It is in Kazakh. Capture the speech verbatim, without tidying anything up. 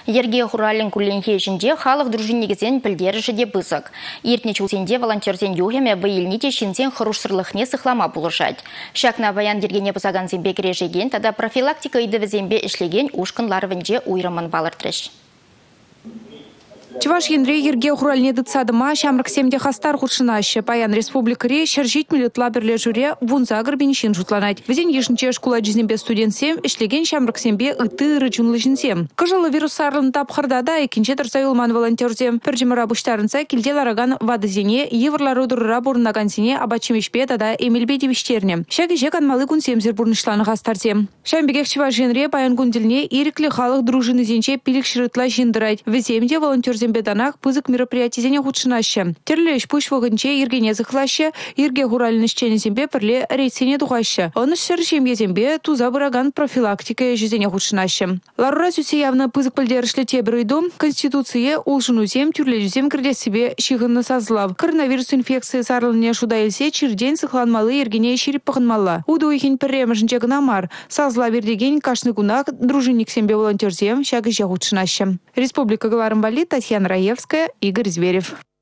Ерге хуралин кулленхе жінде халық дружиннегізен пілдері де бұзық. Ертне чулсенде волонтерзен юхеме бұйылнете шинсен хұрушсырлықне сықлама бұлышад. Шакна баян ергене бұзаган зембе кережеген, тада профилактика идіві зембе ішлеген ушқын ларвынже уйрымын балыртырыш. Чуваш ендре ерге хуральне дыцадыма шамрак семде хастар худшынаще. Паян республикаре шаржит милетла берле жюре вунза горбиншин жутланать. Вдень ешнче школа жизнебе студент сем, ишлеген шамрак сембе ыты рычунлы жинсем. Кыжылы вирусарлын тапхырдада экинче турсайулман волонтерзем. Піржіміра бұштарынса келде лараган вадызене, еврлары дұрыра бұрынагансене абачимешпе тада эмилбе девиштерне. Шаги жек анмалы кунсемзер бұрнышланы хастарзем. Шамбегек чуваш ендре паян кундельне ирикли халық дружины зенче пилик шырытла жиндырать. Веземде волонтерзем беданах пызык мероприятий зене худшынаще. Терлеш пуш вогынче иргене зыхлаще, ирге хуральнышчене зембе перле рейсене тухаще. Он шершем езембе туза бураган профилактика жизене худшынаще. Ларура сүсе явно пызык пылдерышле тебрыйду, конституция улшыну зем тюрле зем кірде себе шиғынны сазлав. Коронавирус инфекции сарлыне шуда елсе чирден сыхланмалы иргене ширип пахынмалла. Уду ихин перемышынче гынамар. Сазла бердеген кашны гунак дружинник сембе волонтерзем шагы же худшынаще. Республика Галарымбали, Татьяна Раевская, Игорь Зверев.